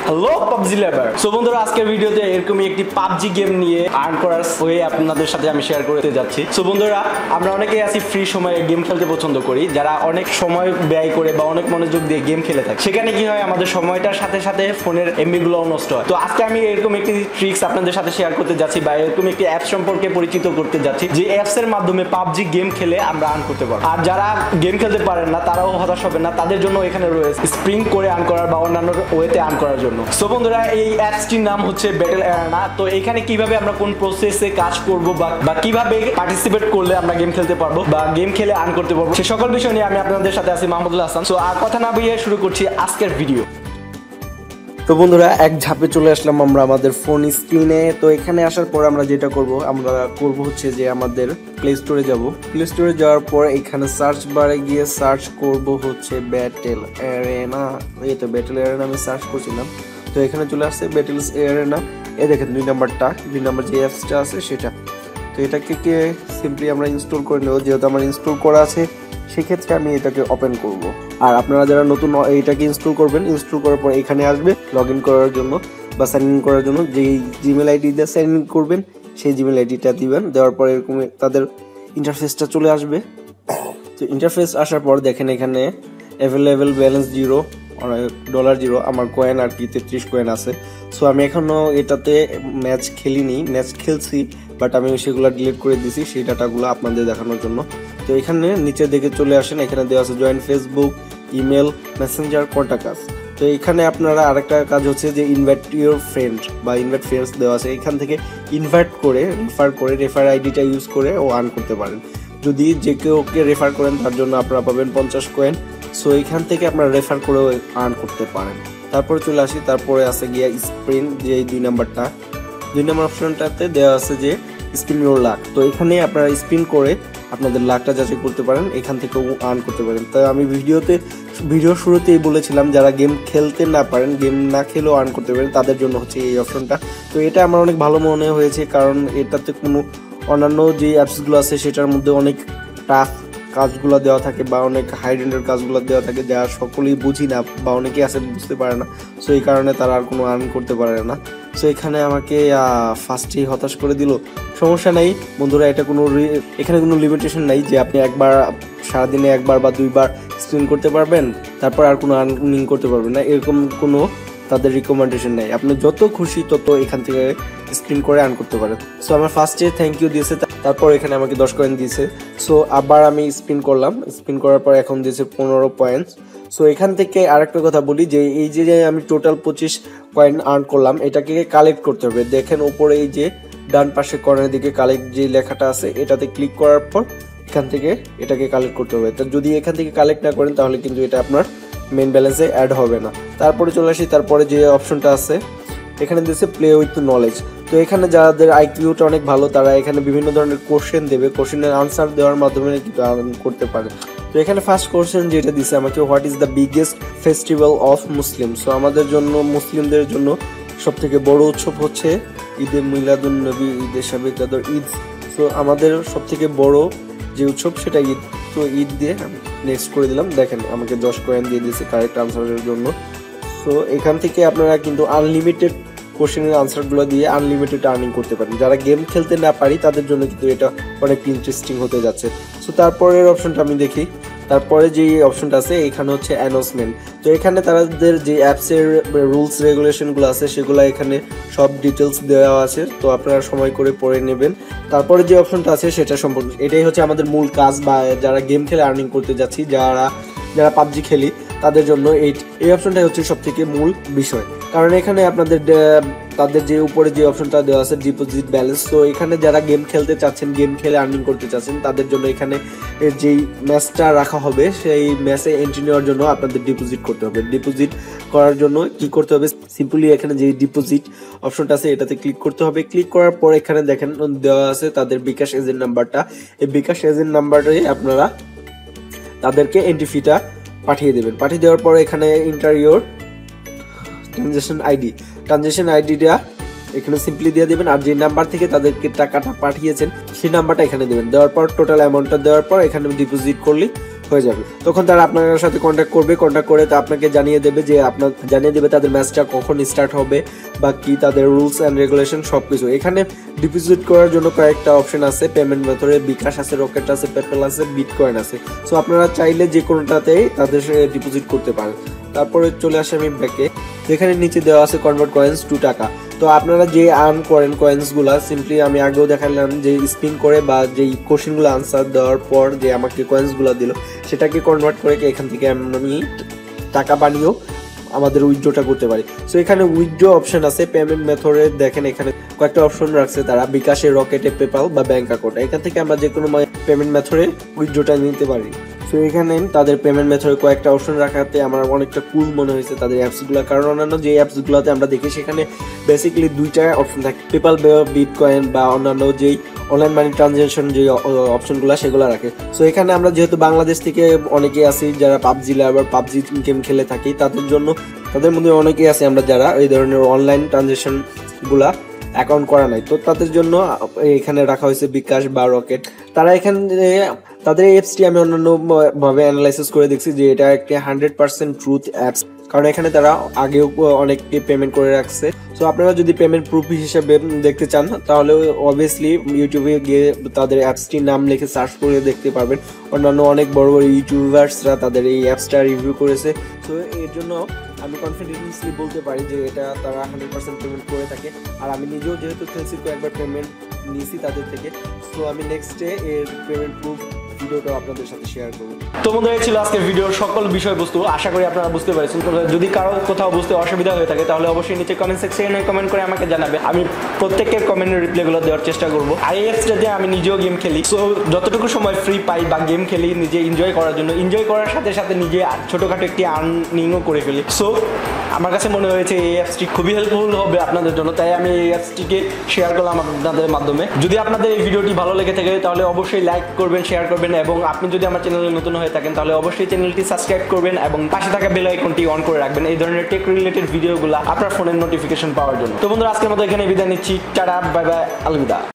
Hello PUBG লাভার। So বন্ধুরা, আজকের ভিডিওতে এরকমই একটি পাবজি গেম নিয়ে আর্ন করার ওয়ে আপনাদের সাথে আমি শেয়ার করতে যাচ্ছি। সো বন্ধুরা, আমরা অনেকেই আছি ফ্রি সময়ে গেম খেলতে পছন্দ করি, যারা অনেক সময় ব্যয় করে বা অনেক মনোযোগ দিয়ে গেম খেলে থাকে। সেখানে কি হয়, আমাদের সময়টার সাথে সাথে ফোনের এমবি গুলো নষ্ট হয়। তো আজকে আমি এরকম একটি ট্রিক্স আপনাদের সাথে শেয়ার করতে যাচ্ছি বা এরকম একটি অ্যাপ সম্পর্কে পরিচিত করতে যাচ্ছি, যে অ্যাপস এর মাধ্যমে পাবজি গেম খেলে আমরা আর্ন করতে পারবো। আর যারা গেম খেলতে পারেন না, তারাও হতাশ হবে না, তাদের জন্য এখানে রয়েছে স্প্রিং করে আর্ন করার বা অন্যান্য ওয়েতে আর্ন করার জন্য। সো বন্ধুরা, এই অ্যাপসটির নাম হচ্ছে ব্যাটল অ্যারেনা। তো এখানে কিভাবে আমরা কোন প্রসেসে কাজ করব বা কিভাবে পার্টিসিপেট করলে আমরা গেম খেলতে পারবো বা গেম খেলে আর্ন করতে পারবো, সে সকল বিষয় নিয়ে আমি আপনাদের সাথে আছি মাহমুদুল হাসান। সো আর কথা না বাড়িয়ে শুরু করছি আজকের ভিডিও। তো বন্ধুরা, এক ঝাপে চলে আসলাম আমরা আমাদের ফোন স্ক্রিনে। তো এখানে আসার পর আমরা যেটা করব হচ্ছে যে আমাদের প্লে স্টোরে যাব। প্লে স্টোরে যাওয়ার পর এখানে সার্চ বারে গিয়ে সার্চ করব হচ্ছে ব্যাটেল অ্যারেনা। এই তো ব্যাটেল অ্যারেনা আমি সার্চ করছিলাম, তো এখানে চলে আসছে ব্যাটেল অ্যারেনা। এই দেখেন 2 নাম্বার যে অ্যাপসটা আছে সেটা। তো এটাকে সিম্পলি আমরা ইনস্টল করে নেব। যেহেতু আমার ইনস্টল করা আছে, সেক্ষেত্রে আমি এটাকে ওপেন করব। আর আপনারা যারা নতুন এইটাকে ইনস্টল করবেন, ইনস্টল করার পর এখানে আসবে লগ ইন করার জন্য বা সাইন ইন করার জন্য। যেই জিমেল আইডি দিয়ে সাইন ইন করবেন, সেই জিমেল আইডিটা দিবেন। দেওয়ার পর এরকম তাদের ইন্টারফেসটা চলে আসবে। তো ইন্টারফেস আসার পর দেখেন এখানে অ্যাভেলেবেল ব্যালেন্স $0 আমার কয়েন আর কি 33 কয়েন আছে। সো আমি এখনো এটাতে ম্যাচ খেলিনি, ম্যাচ খেলছি, বাট আমি সেগুলো ডিলিট করে দিছি সেই ডাটাগুলো আপনাদের দেখানোর জন্য। তো এখানে নিচের দিকে চলে আসেন, এখানে দেওয়া আছে join Facebook, email, messenger, contact. তো এখানে আপনারা আরেকটা কাজ হচ্ছে যে ইনভাইট ইউর ফ্রেন্ড বা ইনভাইট ফ্রেন্ডস দেওয়া আছে। এখান থেকে ইনভাইট করে রেফার আইডিটা ইউজ করে ও আর্ন করতে পারেন। যদি যে কেউকে রেফার করেন, তার জন্য আপনারা পাবেন 50 কয়েন। সো এখান থেকে আপনারা রেফার করেও আর্ন করতে পারেন। তারপরে চলে আসি, তারপরে আছে গিয়া স্প্রিন, যে 2 নম্বর অপশনটাতে দেওয়া আছে যে স্পিন ইউর লাক। তো এখানে আপনারা স্পিন করে আপনাদের লাকটা যাচাই করতে পারেন, এখান থেকেও আর্ন করতে পারেন। তাই আমি ভিডিওর শুরুতেই বলেছিলাম, যারা গেম খেলতে না পারেন, গেম না খেলেও আর্ন করতে পারেন, তাদের জন্য হচ্ছে এই অপশনটা। তো এটা আমার অনেক ভালো মনে হয়েছে, কারণ এটাতে কোনো অন্যান্য যে অ্যাপসগুলো আছে সেটার মধ্যে অনেক টাফ কাজগুলো দেওয়া থাকে বা অনেক হাই রেন্ডের কাজগুলো দেওয়া থাকে, যা সকলেই বুঝি না বা অনেকেই আছে বুঝতে পারে না। সো এই কারণে তারা আর কোনো আর্ন করতে পারে না। সো এখানে আমাকে ফার্স্টেই হতাশ করে দিল। সমস্যা নাই বন্ধুরা, এখানে কোনো লিমিটেশন নাই যে আপনি সারাদিনে একবার বা 2বার স্ক্রিন করতে পারবেন, তারপর আর কোনো আর্নিং করতে পারবেন না, এরকম কোনো তাদের রিকমেন্ডেশন নাই। আপনি যত খুশি তত এখান থেকে স্পিন করে আর্ন করতে পারেন। সো আমার ফার্স্টে থ্যাংক ইউ দিয়েছে, তারপর এখানে আমাকে 10 কয়েন দিয়েছে। সো আবার আমি স্পিন করলাম, স্পিন করার পর এখন দিয়েছে 15 পয়েন্টস। সো এখান থেকে আরেকটা কথা বলি, যে এই যে আমি টোটাল 25 কয়েন আর্ন করলাম, এটাকে কালেক্ট করতে হবে। দেখেন উপরে এই যে ডান পাশে কর্নারের দিকে কালেক্ট যে লেখাটা আছে, এটাতে ক্লিক করার পর এখান থেকে এটাকে কালেক্ট করতে হবে। তো যদি এখান থেকে কালেক্ট না করেন, তাহলে কিন্তু এটা আপনার মেইন ব্যালেন্সে অ্যাড হবে না। তারপরে চলে আসি, তারপরে যে অপশনটা আছে এখানে দিয়েছে প্লে উইথ নলেজ। তো এখানে যাদের আইকিউটা অনেক ভালো, তারা এখানে বিভিন্ন ধরনের কোশ্চেন দেবে, কোশ্চেনের আনসার দেওয়ার মাধ্যমে কিন্তু আর্ন করতে পারে। তো এখানে ফার্স্ট কোশ্চেন যেটা দিছে আমাকে, what is the biggest festival of Muslim. So আমাদের জন্য, মুসলিমদের জন্য সব থেকে বড় উৎসব হচ্ছে ঈদে মিলাদুন নবী, ঈদে শাবে কদর, ঈদ। সো আমাদের সব থেকে বড় যে উৎসব সেটা ঈদ। তো ঈদ দিয়ে আমি নেক্সট করে দিলাম। দেখেন আমাকে 10 কয়েন দিয়ে দিয়েছে কারেক্ট আনসারের জন্য। সো এখান থেকে আপনারা কিন্তু আনলিমিটেড কোশ্চেনের আনসারগুলো দিয়ে আনলিমিটেড আর্নিং করতে পারেন। যারা গেম খেলতে না পারি, তাদের জন্য কিন্তু এটা অনেক ইন্টারেস্টিং হতে যাচ্ছে। সো তারপরের অপশনটা আমি দেখি, তারপরে যে অপশনটা আছে এখানে হচ্ছে অ্যানাউন্সমেন্ট। তো এখানে তাদের যে অ্যাপসের রুলস রেগুলেশনগুলো আছে, সেগুলো এখানে সব ডিটেলস দেওয়া আছে। তো আপনারা সময় করে পড়ে নেবেন। তারপরে যে অপশনটা আছে সেটা সম্পর্কে, এটাই হচ্ছে আমাদের মূল কাজ, বা যারা গেম খেলে আর্নিং করতে যাচ্ছি, যারা পাবজি খেলি, তাদের জন্য এই অপশনটাই হচ্ছে সব থেকে মূল বিষয়। কারণ এখানে তাদের যে উপরে যে অপশনটা দেওয়া আছে ডিপোজিট ব্যালেন্স, তো এখানে যারা গেম খেলতে চাচ্ছেন, গেম খেলে আর্নিং করতে চাচ্ছেন, তাদের জন্য এখানে যেই ম্যাচটা রাখা হবে, সেই ম্যাচে এন্ট্রি নেওয়ার জন্য আপনাদের ডিপোজিট করতে হবে। ডিপোজিট করার জন্য কি করতে হবে, সিম্পলি এখানে যে ডিপোজিট অপশনটা আছে এটাতে ক্লিক করতে হবে। ক্লিক করার পর এখানে দেখেন দেওয়া আছে তাদের বিকাশ এজেন্ট নাম্বারটা। এই বিকাশ এজেন্ট নাম্বারে আপনারা তাদেরকে এন্ট্রি ফিটা পাঠিয়ে দেবেন। পাঠিয়ে দেওয়ার পর এখানে এন্টার ইউর ট্রানজাকশন আইডিটা এখানে সিম্পলি দিয়ে দেবেন। আর যে নাম্বার থেকে তাদেরকে টাকাটা পাঠিয়েছেন, সেই নাম্বারটা এখানে দেবেন। দেওয়ার পর টোটাল অ্যামাউন্টটা দেওয়ার পর এখানে ডিপোজিট করলে হয়ে যাবে। তখন তারা আপনার সাথে কন্ট্যাক্ট করে তা আপনাকে জানিয়ে দেবে যে তাদের ম্যাচটা কখন স্টার্ট হবে বা কি তাদের রুলস অ্যান্ড রেগুলেশন সবকিছু। এখানে ডিপোজিট করার জন্য কয়েকটা অপশন আছে, পেমেন্ট মেথডে বিকাশ আছে, রকেট আছে, পেপ্যাল আছে, বিটকয়েন আছে। সো আপনারা চাইলে যে কোনোটাতেই তাদের ডিপোজিট করতে পারেন। তারপরে চলে আসে আমি ব্যাকে, যেখানে নিচে দেওয়া আছে কনভার্ট কয়েন্স টু টাকা। তো আপনারা যে আর্ন করেন কয়েন্সগুলা সিম্পলি আমি আগেও দেখালাম যে স্পিন করে বা যেই কোশ্চেনগুলো আনসার দেওয়ার পর যে আমাকে কয়েন্সগুলো দিল সেটাকে কনভার্ট করে এখান থেকে আমি টাকা বানিয়েও আমাদের উইথড্রটা করতে পারি। সো এখানে উইথড্র অপশন আছে, পেমেন্ট মেথডে দেখেন এখানে কয়েকটা অপশন রাখছে তারা, বিকাশে, রকেটে, পেপাল বা ব্যাংক অ্যাকাউন্ট। এখান থেকে আমরা যে কোনো পেমেন্ট মেথডে উইথড্রটা নিতে পারি। সো এখানে তাদের পেমেন্ট মেথডে কয়েকটা অপশন রাখাতে আমার অনেকটা কুল মনে হয়েছে তাদের অ্যাপসগুলো, কারণ অন্যান্য যে অ্যাপসগুলোতে আমরা দেখি সেখানে বেসিক্যালি দুইটা অপশন থাকে, পেপাল বা বিটকয়েন বা অন্যান্য যেই অনলাইন মানি ট্রানজ্যাকশন যে অপশনগুলো সেগুলো রাখে। সো এখানে আমরা যেহেতু বাংলাদেশ থেকে অনেকেই আছি যারা পাবজি লাভার, পাবজি গেম খেলে থাকি, তাদের মধ্যে অনেকেই আছে আমরা যারা এই ধরনের অনলাইন ট্রানজ্যাকশনগুলা অ্যাকাউন্ট করা নাই, তো তাদের জন্য এখানে রাখা হয়েছে বিকাশ বা রকেট। তারা এখানে তাদের অ্যাপসটি আমি অন্যান্য ভাবে অ্যানালাইসিস করে দেখছি যে এটা একটা 100% ট্রুথ অ্যাপস, কারণ এখানে তারা আগেও অনেককে পেমেন্ট করে রাখছে। সো আপনারা যদি পেমেন্ট প্রুফ হিসেবে দেখতে চান তাহলে অবভিয়াসলি ইউটিউবে গিয়ে তাদের অ্যাপসটির নাম লিখে সার্চ করে দেখতে পারবেন। অন্যান্য অনেক বড় বড় ইউটিউবার্সরা তাদের এই অ্যাপসটা রিভিউ করেছে। সো এর জন্য আমি কনফিডেন্টলি বলতে পারি যে এটা তারা 100% পেমেন্ট করে থাকে। আর আমি নিজেও যেহেতু খেলছি কয়েকবার পেমেন্ট নিয়েছি তাদের থেকে, সো আমি নেক্সটে এর পেমেন্ট প্রুফ ভিডিওটা আপনাদের সাথে শেয়ার করব। তো বন্ধুরা এই ছিল আজকের ভিডিওর সকল বিষয়বস্তু, আশা করি আপনারা বুঝতে পেরেছেন। যদি কারো কোথাও বুঝতে অসুবিধা হয়ে থাকে তাহলে অবশ্যই নিচে কমেন্ট সেকশনে কমেন্ট করে আমাকে জানাবে, আমি প্রত্যেকের কমেন্টের রিপ্লাইগুলো দেওয়ার চেষ্টা করবো। আর এই অ্যাপসটাতে আমি নিজেও গেম খেলি, সো যতটুকু সময় ফ্রি পাই বা গেম খেলি নিজে এনজয় করার জন্য, এনজয় করার সাথে সাথে নিজে ছোটোখাটো একটি আর্নিংও করে ফেলি। সো আমার কাছে মনে হয়েছে এই অ্যাপসটি খুবই হেল্পফুল হবে আপনাদের জন্য, তাই আমি এই অ্যাপসটিকে শেয়ার করলাম আপনাদের মাধ্যমে। যদি আপনাদের এই ভিডিওটি ভালো লেগে থাকে তাহলে অবশ্যই লাইক করবেন, শেয়ার করবেন, এবং আপনি যদি আমার চ্যানেলে নতুন হয়ে থাকেন তাহলে অবশ্যই চ্যানেলটি সাবস্ক্রাইব করবেন এবং পাশে থাকা বেল আইকনটি অন করে রাখবেন এই ধরনের টেক রিলেটেড ভিডিওগুলো আপনার ফোনের নোটিফিকেশন পাওয়ার জন্য। তো বন্ধুরা আজকের মতো এখানে বিদায় নিচ্ছি, টাটা, বাই বাই, আলবিদা।